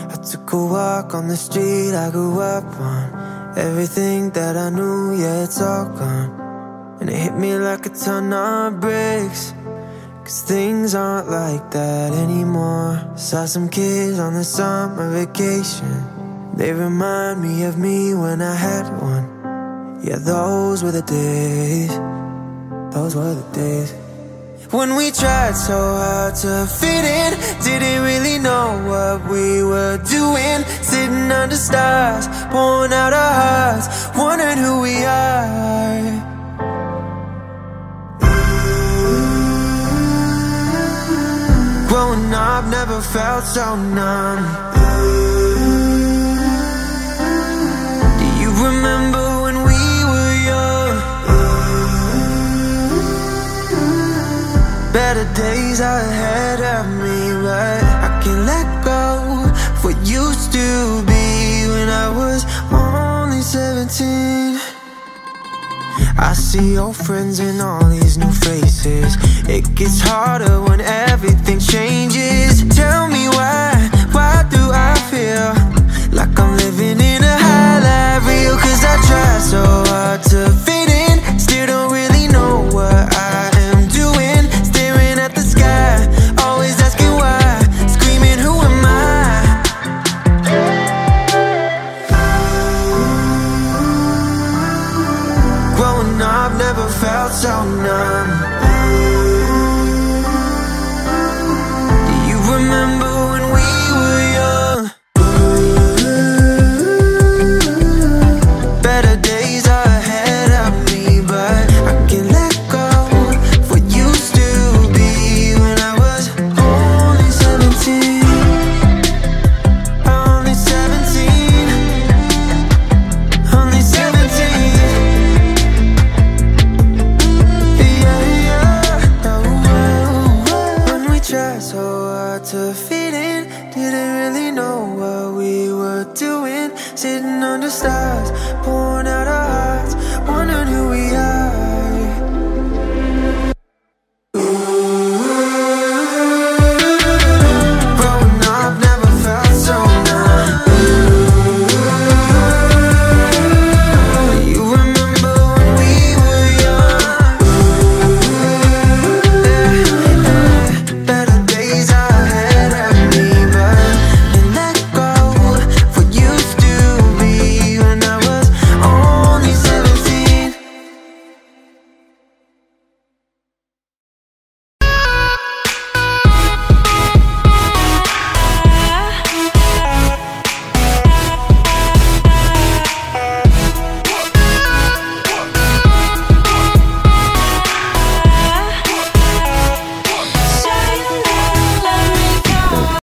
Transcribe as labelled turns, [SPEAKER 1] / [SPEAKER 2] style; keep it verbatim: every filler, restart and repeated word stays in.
[SPEAKER 1] I took a walk on the street I grew up on. Everything that I knew, yeah, it's all gone. And it hit me like a ton of bricks, cause things aren't like that anymore. Saw some kids on the summer vacation. They remind me of me when I had one. Yeah, those were the days. Those were the days when we tried so hard to fit in. Didn't really know what we were doing. Sitting under stars, pouring out our hearts, wondering who we are. Growing up never felt so numb. Do you remember when we were young? Better days are ahead of me, but I can't let go of what used to be when I was only seventeen. I see old friends and all these new faces. It gets harder when everything changes. Tell me why, why do I feel like I'm living in a highlight reel? Cause I try so hard to fit in, still don't really know what I am doing. Staring at the sky, always asking why, screaming who am I? Growing up never felt so numb. Do you remember when we were young? Better days are ahead of me, but I can't let go of what used to be when I was only seventeen. Only seventeen. Only seventeen. Tried so hard to fit in, didn't really know what we were doing. Sitting under stars, pouring out our hearts.